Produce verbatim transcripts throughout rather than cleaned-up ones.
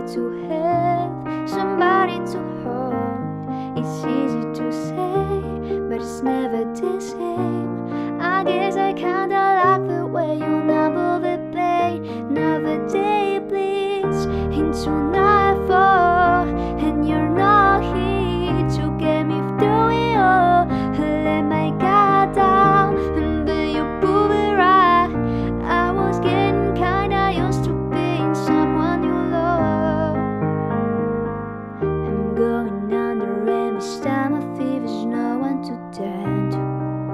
to have, somebody to hold. It's easy to say, but it's never the same. I guess I kinda like the way you number the play. Another day bleeds into nightfall, and you're not here to get me through it all. I let my guard down, and then you prove it right. I was getting kinda used to being someone you love. I'm going under, and each time I feel there's no one to turn to.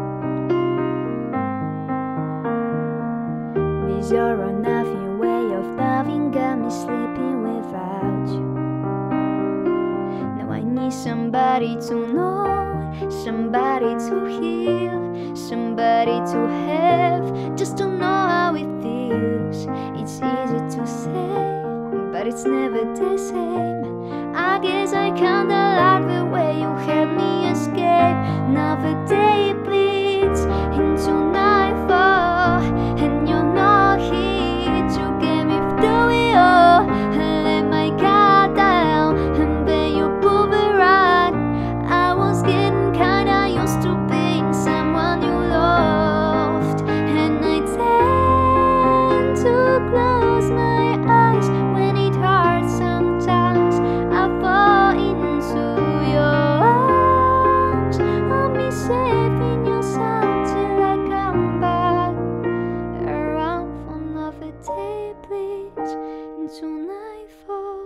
This your or nothing way of loving got me sleeping without you. Now I need somebody to know, somebody to heal, somebody to have, just to know how it feels. It's easy to say, but it's never the same. I guess I kinda like the way you help me escape. Another day bleeds into nightfall, and you're not here to get me through it all. I let my guard down, and then you prove it right. I was getting kinda used to being someone you loved, and I tend to close my eyes when it hurts. Sometimes I fall into your arms, hold me safe in your sound till I come back around for another day bleeds into nightfall.